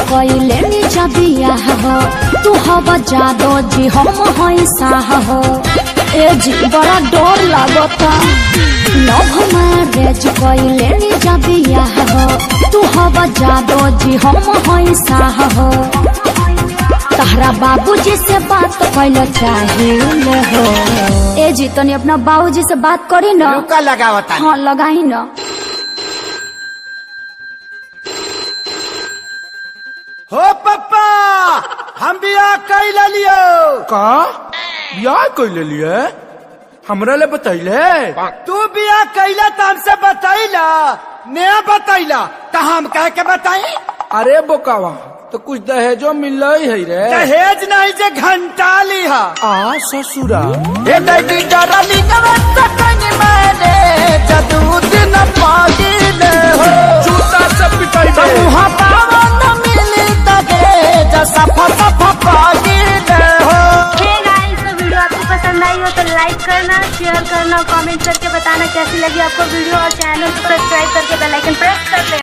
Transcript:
कइले निजा बियाह हो तू हवा जादो जी हम हई साह हो ए जी बड़ा डर लागता लव मैरिज कइले निजा बियाह हो तू हवा जादो जी हम हई साह हो तहरा बाबूजी से बात कैल चाहिए हो ए जी तनी अपना बाबूजी से बात करी ना रुका लगावता हाँ लगाई ना हो पप्पा हम बियाह कैल लियो का बियाह कैले लिए हमरा ले बतैले तू बियाह कैला तो हमसे बतैला ने बतैला तो हम कह के बताई अरे बोकावा तो कुछ दहेजो मिल है रे दहेज नहीं जे घंटा लिहा आ ससुरा ए लड़ी डरली कवत कनी मैंने जदू दिन पागिले हो जूता से पिटाई दे मुहा पावन मिली तगे जसा फसा पागिले हो। हे गाइस तो वीडियो आपको पसंद आई हो तो लाइक करना शेयर करना कमेंट करके बताना कैसी लगी आपको वीडियो और चैनल को सब्सक्राइब करके बेल आइकन प्रेस कर देना।